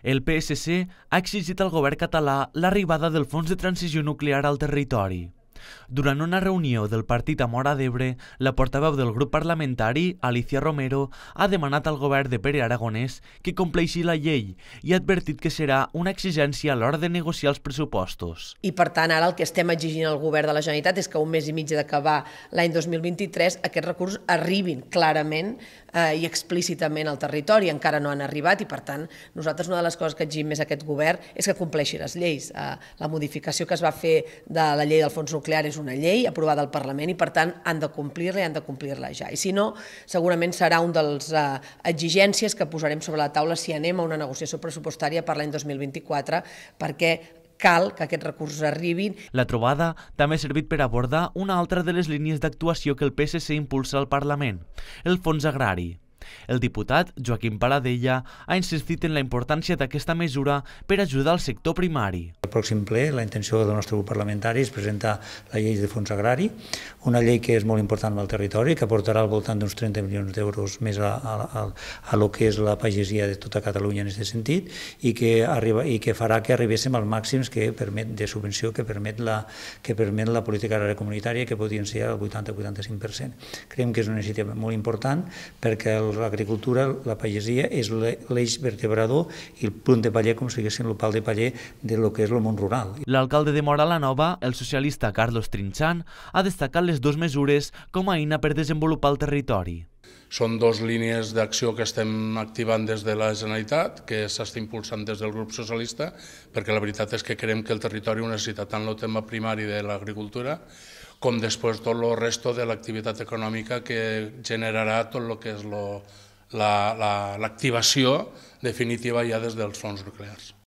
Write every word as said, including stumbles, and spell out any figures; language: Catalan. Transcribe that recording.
El P S C ha exigit al govern català l'arribada del Fons de Transició Nuclear al territori. Durant una reunió del partit a Móra d'Ebre, la portaveu del grup parlamentari, Alicia Romero, ha demanat al govern de Pere Aragonès que compleixi la llei i ha advertit que serà una exigència a l'hora de negociar els pressupostos. I per tant, ara el que estem exigint al govern de la Generalitat és que un mes i mig d'acabar l'any dos mil vint-i-tres aquests recursos arribin clarament eh, i explícitament al territori. Encara no han arribat i, per tant, nosaltres una de les coses que exigim més a aquest govern és que compleixi les lleis. Eh, la modificació que es va fer de la llei del fons nuclear és una llei aprovada al Parlament i, per tant, han de complir-la i han de complir-la ja. I si no, segurament serà una de les uh, exigències que posarem sobre la taula si anem a una negociació pressupostària per l'any dos mil vint-i-quatre, perquè cal que aquests recursos arribin. La trobada també ha servit per abordar una altra de les línies d'actuació que el P S C impulsa al Parlament, el fons agrari. El diputat Joaquim Paladella ha insistit en la importància d'aquesta mesura per ajudar al sector primari. Al pròxim ple, la intenció del nostre grup parlamentari és presentar la llei de fons agrari, una llei que és molt important al territori, que aportarà al voltant d'uns trenta milions d'euros més a, a, a, a lo que és la pagesia de tota Catalunya en aquest sentit i que, arriba, i que farà que arribéssim als màxims que permet, de subvenció que permet, la, que permet la política agrària comunitària, que podrien ser el vuitanta a vuitanta-cinc per cent. Creiem que és una iniciativa molt important perquè l'agricultura, la pagesia, és l'eix vertebrador i el punt de paller, com si diguéssim, el pal de paller de lo que és el món rural. L'alcalde de Móra la Nova, el socialista Carlos Trinxant, ha destacat les dues mesures com a eina per desenvolupar el territori. Són dues línies d'acció que estem activant des de la Generalitat, que s'està impulsant des del grup socialista, perquè la veritat és que creiem que el territori ho necessita tant el tema primari de l'agricultura com després tot el resto de l'activitat econòmica que generarà tot el que és l'activació definitiva ja des dels fons nuclears.